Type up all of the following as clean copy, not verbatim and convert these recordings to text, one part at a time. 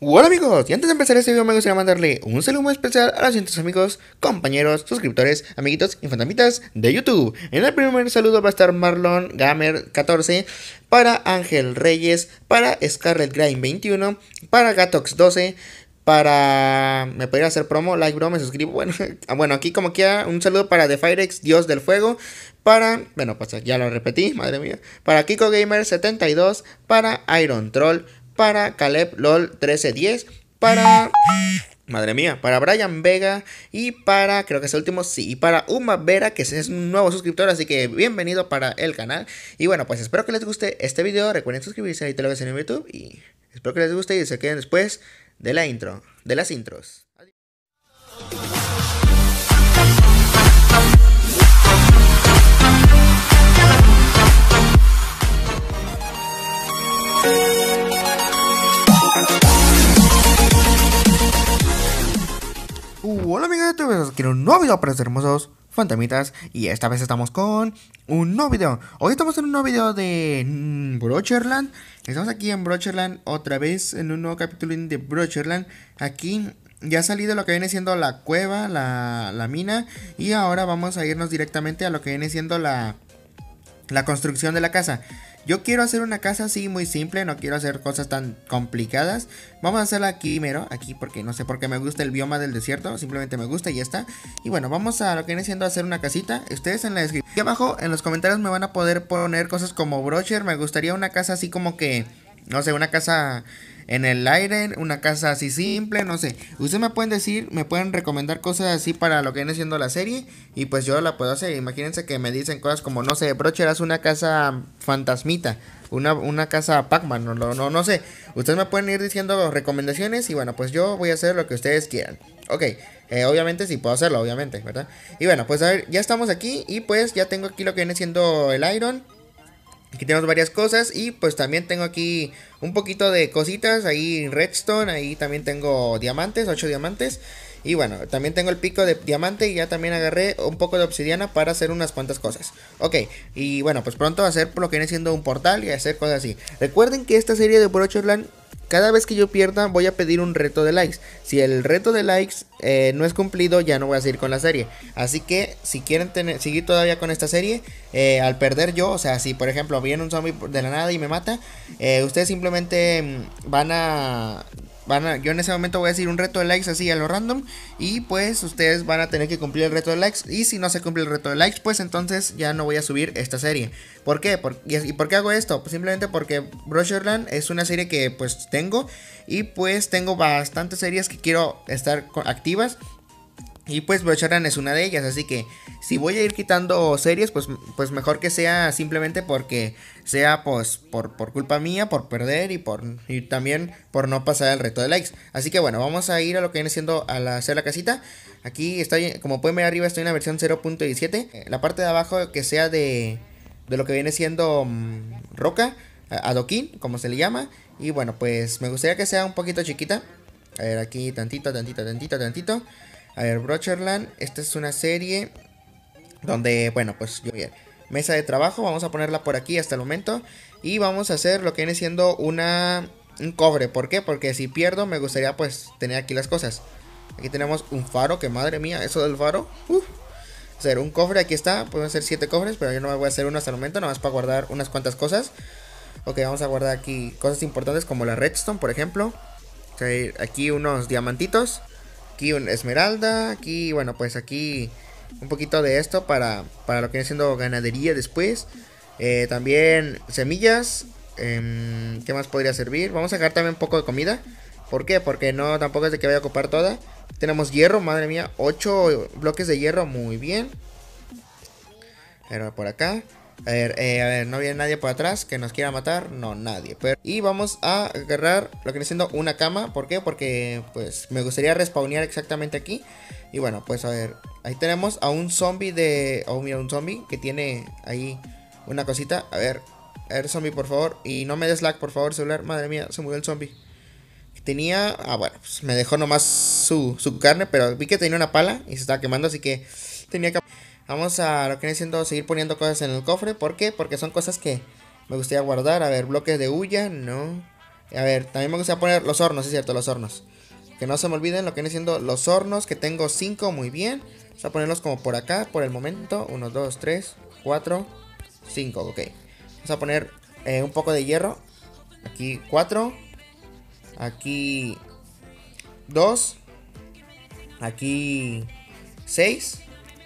Hola amigos, y antes de empezar este video me gustaría mandarle un saludo muy especial a los cientos amigos, compañeros, suscriptores, amiguitos y fantasmitas de YouTube. En el primer saludo va a estar Marlon Gamer 14, para Ángel Reyes, para Scarlet Grind 21, para Gatox 12, para... ¿Me podría hacer promo? Like bro, me suscribo. Bueno, aquí como quiera, un saludo para The Firex, Dios del Fuego. Para... Bueno, pues ya lo repetí, madre mía. Para Kiko Gamer 72, para Iron Troll, para Caleb LOL 1310, para... Madre mía, para Brian Vega y para, creo que es el último, sí, y para Uma Vera, que es un nuevo suscriptor, así que bienvenido para el canal. Y bueno, pues espero que les guste este video, recuerden suscribirse, ahí te lo ves en YouTube y espero que les guste y se queden después de la intro, de las intros. Hola amigos de YouTube, quiero un nuevo video para estos hermosos fantasmitas. Y esta vez estamos con un nuevo video. Hoy estamos en un nuevo video de Brocherland. Estamos aquí en Brocherland otra vez, en un nuevo capítulo de Brocherland. Aquí ya ha salido lo que viene siendo la cueva, la mina. Y ahora vamos a irnos directamente a lo que viene siendo la construcción de la casa. Yo quiero hacer una casa así muy simple, no quiero hacer cosas tan complicadas. Vamos a hacerla aquí mero, aquí porque no sé por qué me gusta el bioma del desierto, simplemente me gusta y ya está. Y bueno, vamos a lo que viene siendo hacer una casita. Ustedes en la descripción, aquí abajo en los comentarios me van a poder poner cosas como Brocher. Me gustaría una casa así como que, no sé, una casa en el aire, una casa así simple, no sé. Ustedes me pueden decir, me pueden recomendar cosas así para lo que viene siendo la serie. Y pues yo la puedo hacer. Imagínense que me dicen cosas como, no sé, Brocher haz una casa fantasmita, una casa Pac-Man, no sé. Ustedes me pueden ir diciendo recomendaciones y bueno, pues yo voy a hacer lo que ustedes quieran. Ok, obviamente sí puedo hacerlo, obviamente, ¿verdad? Y bueno, pues a ver, ya estamos aquí y pues ya tengo aquí lo que viene siendo el iron. Aquí tenemos varias cosas y pues también tengo aquí un poquito de cositas, ahí redstone, ahí también tengo diamantes, 8 diamantes. Y bueno, también tengo el pico de diamante y ya también agarré un poco de obsidiana para hacer unas cuantas cosas. Ok, y bueno, pues pronto va a hacer lo que viene siendo un portal y hacer cosas así. Recuerden que esta serie de Brocherland, cada vez que yo pierda voy a pedir un reto de likes. Si el reto de likes no es cumplido, ya no voy a seguir con la serie. Así que si quieren seguir todavía con esta serie, al perder yo, o sea, si por ejemplo viene un zombie de la nada y me mata, ustedes simplemente yo en ese momento voy a decir un reto de likes así a lo random. Y pues ustedes van a tener que cumplir el reto de likes. Y si no se cumple el reto de likes, pues entonces ya no voy a subir esta serie. ¿Por qué? ¿Y por qué hago esto? Pues simplemente porque Brocherland es una serie que pues tengo. Y pues tengo bastantes series que quiero estar activas. Y pues Brocherland es una de ellas, así que si voy a ir quitando series, pues mejor que sea simplemente porque sea pues por culpa mía, por perder y también por no pasar el reto de likes. Así que bueno, vamos a ir a lo que viene siendo hacer la casita. Aquí estoy, como pueden ver arriba, estoy en la versión 0.17. La parte de abajo que sea de lo que viene siendo roca, adoquín, como se le llama. Y bueno, pues me gustaría que sea un poquito chiquita. A ver, aquí tantito. A ver, Brocherland, esta es una serie donde, bueno, pues yo bien. Mesa de trabajo, vamos a ponerla por aquí hasta el momento. Y vamos a hacer lo que viene siendo un cobre. ¿Por qué? Porque si pierdo me gustaría pues tener aquí las cosas. Aquí tenemos un faro, que madre mía, eso del faro. Hacer un cofre, aquí está, podemos hacer 7 cofres, pero yo no me voy a hacer uno hasta el momento, nada más para guardar unas cuantas cosas. Ok, vamos a guardar aquí cosas importantes como la redstone, por ejemplo. Aquí unos diamantitos. Aquí una esmeralda, aquí, bueno, pues aquí un poquito de esto para lo que viene siendo ganadería después. También semillas. ¿Qué más podría servir? Vamos a sacar también un poco de comida. ¿Por qué? Porque no, tampoco es de que vaya a ocupar toda. Tenemos hierro, madre mía, 8 bloques de hierro, muy bien. A ver, por acá. A ver, no viene nadie por atrás que nos quiera matar. No, nadie. Y vamos a agarrar lo que viene siendo una cama. ¿Por qué? Porque pues me gustaría respawnear exactamente aquí. Y bueno, pues a ver. Ahí tenemos a un zombie de... Oh, mira, un zombie que tiene ahí una cosita. A ver, zombie, por favor. Y no me des lag, por favor, celular. Madre mía, se murió el zombie. Tenía... Ah, bueno, pues me dejó nomás su carne. Pero vi que tenía una pala y se estaba quemando, así que tenía que... Vamos a lo que viene siendo seguir poniendo cosas en el cofre. ¿Por qué? Porque son cosas que me gustaría guardar. A ver, bloques de hulla, no. A ver, también me gusta poner los hornos, es cierto, los hornos. Que no se me olviden lo que viene siendo los hornos, que tengo 5, muy bien. Vamos a ponerlos como por acá, por el momento. 1, 2, 3, 4, 5, ok. Vamos a poner un poco de hierro. Aquí 4. Aquí 2. Aquí 6.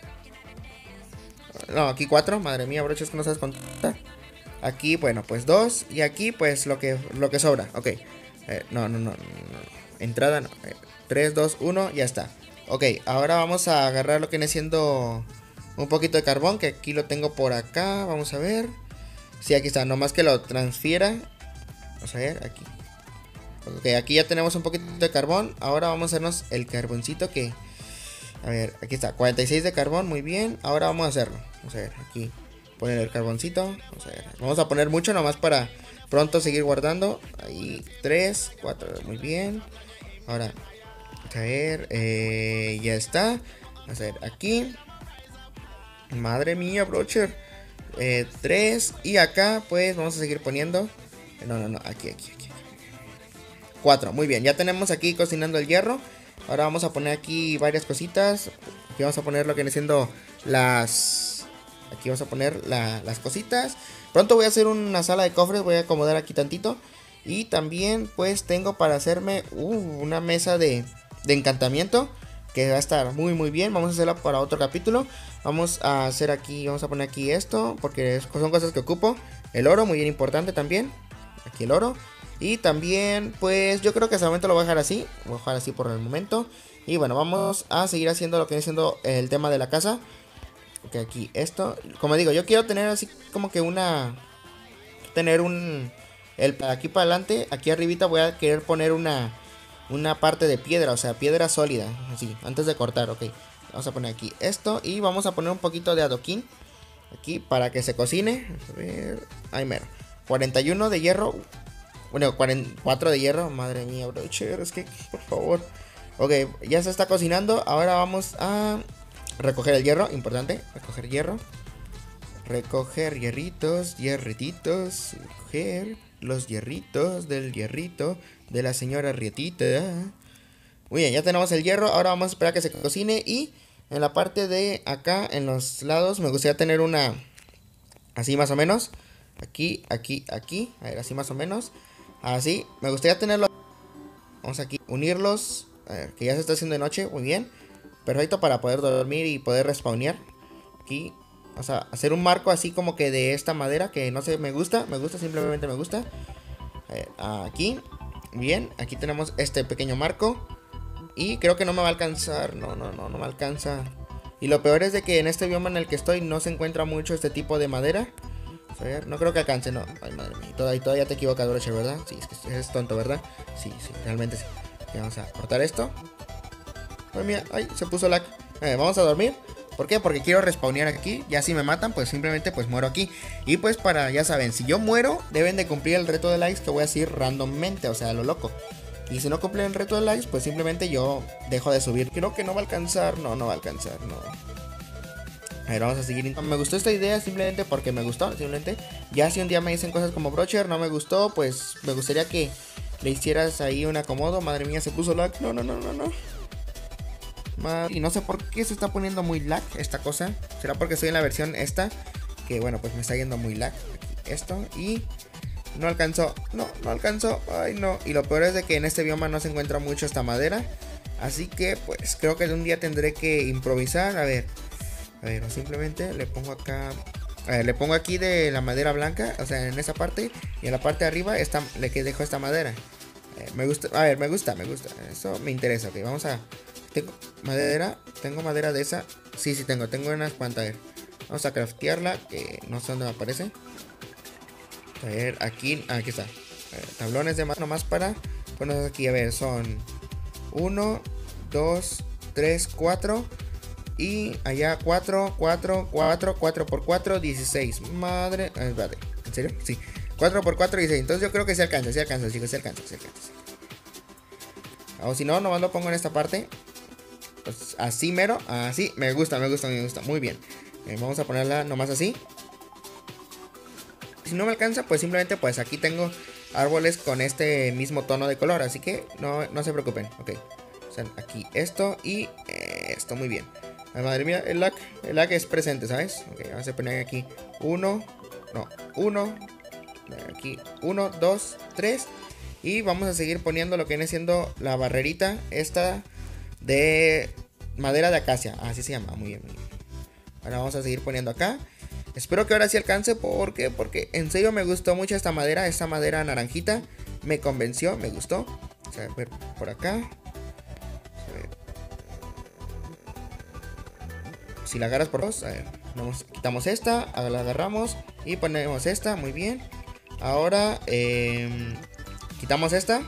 No, aquí 4. Madre mía, broches que no sabes contar. Aquí, bueno, pues 2. Y aquí, pues lo que sobra. Ok. No. Entrada, no. 3, 2, 1. Ya está. Ok, ahora vamos a agarrar lo que viene siendo un poquito de carbón. Que aquí lo tengo por acá. Vamos a ver. Sí, aquí está. Nomás que lo transfiera. Vamos a ver, aquí. Ok, aquí ya tenemos un poquito de carbón. Ahora vamos a hacernos el carboncito que... A ver, aquí está, 46 de carbón, muy bien. Ahora vamos a hacerlo. Vamos a ver, aquí poner el carboncito. Vamos a ver, vamos a poner mucho nomás para pronto seguir guardando. Ahí, 3, 4, muy bien. Ahora, vamos a ver, ya está. Vamos a ver, aquí. Madre mía, brocher. 3, y acá pues vamos a seguir poniendo. No, aquí. 4, muy bien, ya tenemos aquí cocinando el hierro. Ahora vamos a poner aquí varias cositas. Aquí vamos a poner lo que viene siendo las... Aquí vamos a poner las cositas. Pronto voy a hacer una sala de cofres. Voy a acomodar aquí tantito. Y también pues tengo para hacerme una mesa de encantamiento, que va a estar muy bien. Vamos a hacerla para otro capítulo. Vamos a hacer aquí, vamos a poner aquí esto, porque son cosas que ocupo. El oro, muy bien importante también. Aquí el oro. Y también, pues yo creo que hasta el momento lo voy a dejar así. Voy a dejar así por el momento. Y bueno, vamos a seguir haciendo lo que viene siendo el tema de la casa. Ok, aquí esto. Como digo, yo quiero tener así como que aquí para adelante, aquí arribita voy a querer poner una parte de piedra, o sea, piedra sólida. Así, antes de cortar, ok. Vamos a poner aquí esto. Y vamos a poner un poquito de adoquín aquí para que se cocine. Vamos a ver. Ahí mero. 41 de hierro. Bueno, 44 de hierro. Madre mía, brocher, es que, por favor. Ok, ya se está cocinando. Ahora vamos a recoger el hierro. Importante, recoger hierro. Recoger hierretitos. Recoger los hierritos del hierrito de la señora Rietita. Muy bien, ya tenemos el hierro. Ahora vamos a esperar a que se cocine. Y en la parte de acá, en los lados, me gustaría tener una... Así más o menos. Aquí. A ver, así más o menos. Así, me gustaría tenerlo. Vamos aquí, unirlos. A ver, que ya se está haciendo de noche, muy bien. Perfecto para poder dormir y poder respawnear. Aquí, vamos a hacer un marco así como que de esta madera, que no sé, me gusta, simplemente me gusta. A ver, aquí, bien, aquí tenemos este pequeño marco. Y creo que no me va a alcanzar, no me alcanza. Y lo peor es de que en este bioma en el que estoy no se encuentra mucho este tipo de madera. A ver, no creo que alcance, no. Ay, madre mía. Todavía te equivocas, broche, ¿verdad? Sí, es que eres tonto, ¿verdad? Sí, realmente sí. Okay, vamos a cortar esto. Ay, mía, ay, se puso lag. Vamos a dormir. ¿Por qué? Porque quiero respawnear aquí. Ya si me matan, pues simplemente pues muero aquí. Y pues ya saben, si yo muero, deben de cumplir el reto de likes que voy a decir randommente, o sea, a lo loco. Y si no cumplen el reto de likes, pues simplemente yo dejo de subir. Creo que no va a alcanzar, no va a alcanzar, no. A ver, vamos a seguir. Me gustó esta idea simplemente porque me gustó. Simplemente, ya si un día me dicen cosas como brocher, no me gustó, pues me gustaría que le hicieras ahí un acomodo. Madre mía, se puso lag. No. Y no sé por qué se está poniendo muy lag esta cosa. ¿Será porque estoy en la versión esta? Que bueno, pues me está yendo muy lag. Aquí esto. Y no alcanzó. No alcanzó. Ay, no. Y lo peor es de que en este bioma no se encuentra mucho esta madera. Así que pues creo que un día tendré que improvisar. A ver, o simplemente le pongo acá. A ver, le pongo aquí de la madera blanca, o sea, en esa parte. Y en la parte de arriba le dejo esta madera. Me gusta, a ver, me gusta. Eso me interesa, ok, vamos a... ¿Tengo madera de esa? Sí, tengo unas cuantas, a ver. Vamos a craftearla, que no sé dónde me aparece. A ver, aquí está. A ver, tablones de mano más para poner aquí, a ver, son 1, 2, 3, 4... Y allá 4 por 4, 16. Madre. Espérate. ¿En serio? Sí. 4 por 4, 16. Entonces yo creo que se alcanza, chicos. Se alcanza. O si no, nomás lo pongo en esta parte. Pues así mero. Así. Me gusta. Muy bien. Vamos a ponerla nomás así. Si no me alcanza, pues simplemente pues aquí tengo árboles con este mismo tono de color, así que no se preocupen. Ok, o sea, aquí esto y esto, muy bien. Ay, madre mía, el lag es presente, ¿sabes? Ok, vamos a poner aquí 1, aquí 1, 2, 3. Y vamos a seguir poniendo lo que viene siendo la barrerita esta de madera de acacia, así se llama, muy bien, muy bien. Ahora vamos a seguir poniendo acá. Espero que ahora sí alcance, porque en serio me gustó mucho esta madera naranjita. Me convenció, me gustó. A ver, por acá. Si la agarras por dos, a ver, quitamos esta, la agarramos y ponemos esta, muy bien. Ahora quitamos esta,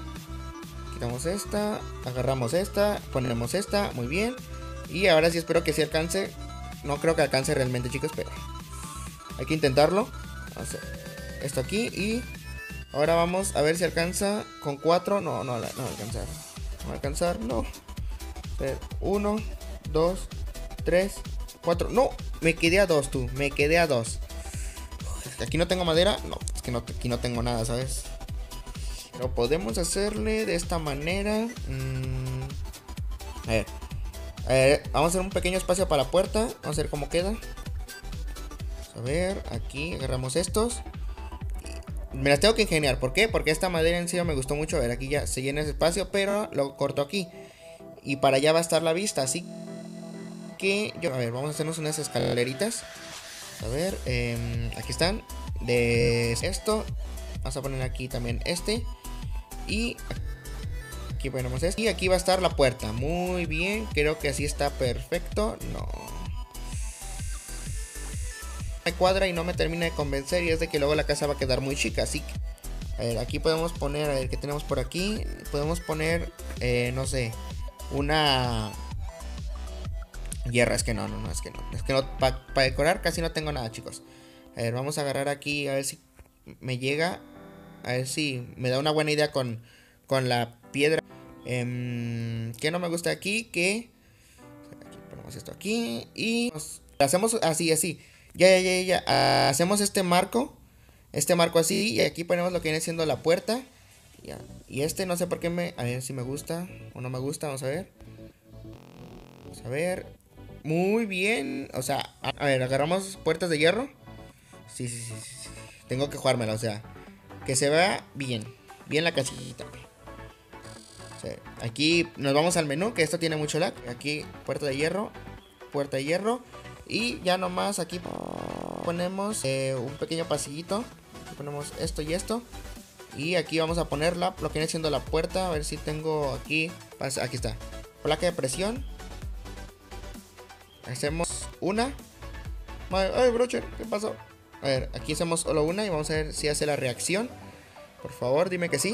agarramos esta, ponemos esta, muy bien. Y ahora sí espero que sí alcance. No creo que alcance realmente, chicos, pero hay que intentarlo. Vamos a hacer esto aquí y ahora vamos a ver si alcanza con 4. No va a alcanzar. No va a alcanzar, no. 1, 2, 3, 4. No, me quedé a 2, tú. Me quedé a 2. Aquí no tengo madera. No, es que aquí no tengo nada, ¿sabes? Pero podemos hacerle de esta manera. A ver. Vamos a hacer un pequeño espacio para la puerta. Vamos a ver cómo queda. A ver, aquí agarramos estos. Me las tengo que ingeniar. ¿Por qué? Porque esta madera en serio me gustó mucho. A ver, aquí ya se llena ese espacio, pero lo corto aquí. Y para allá va a estar la vista. Así que a ver, vamos a hacernos unas escaleritas. A ver, aquí están. De esto. Vamos a poner aquí también este. Y aquí ponemos esto. Y aquí va a estar la puerta. Muy bien, creo que así está perfecto. No me cuadra y no me termina de convencer. Y es de que luego la casa va a quedar muy chica. Así que, a ver, aquí podemos poner, a ver qué tenemos por aquí. Podemos poner, no sé, una hierra. Es que no, para decorar casi no tengo nada, chicos. A ver, vamos a agarrar aquí, a ver si me llega. A ver si me da una buena idea con la piedra. Que no me gusta aquí, que aquí ponemos esto aquí y hacemos así. Ya. Hacemos este marco así y aquí ponemos lo que viene siendo la puerta. Ya. Y este no sé por qué a ver si me gusta o no me gusta, vamos a ver. Vamos a ver. Muy bien, o sea, a ver, agarramos puertas de hierro. Sí. Tengo que jugármela, o sea, que se vea bien la casita. O sea, aquí nos vamos al menú, que esto tiene mucho lag. Aquí puerta de hierro. Y ya nomás aquí ponemos un pequeño pasillito. Aquí ponemos esto y esto. Y aquí vamos a poner lo que viene siendo la puerta. A ver si tengo aquí. Aquí está. Placa de presión. Hacemos una. Ay, Brocher, ¿qué pasó? A ver, aquí hacemos solo una y vamos a ver si hace la reacción. Por favor, dime que sí.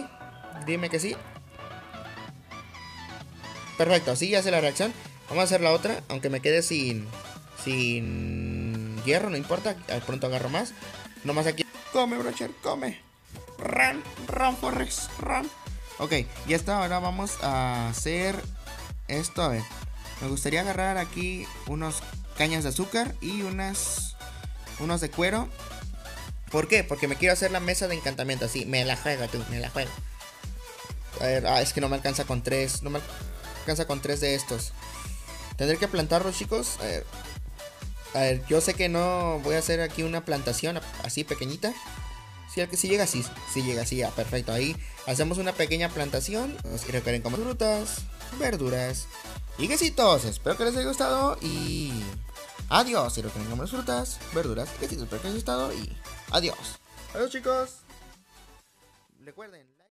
Perfecto, sí, hace la reacción. Vamos a hacer la otra, aunque me quede sin hierro, no importa. Al pronto agarro más. Nomás aquí. Come, Brocher, come. Run, Forrex, run. Ok, ya está. Ahora vamos a hacer esto. A ver, me gustaría agarrar aquí unos cañas de azúcar y unos de cuero. ¿Por qué? Porque me quiero hacer la mesa de encantamiento. Así, me la juego, tú, me la juego. A ver, es que no me alcanza con 3. No me alcanza con 3 de estos. Tendré que plantarlos, chicos. A ver, yo sé que no voy a hacer aquí una plantación así pequeñita. Si llega así, ya, perfecto. Ahí hacemos una pequeña plantación. Y recuerden comer frutas, verduras y quesitos. Espero que les haya gustado y adiós. Y recuerden comer frutas, verduras y quesitos. Espero que les haya gustado y adiós. Adiós, chicos. Recuerden.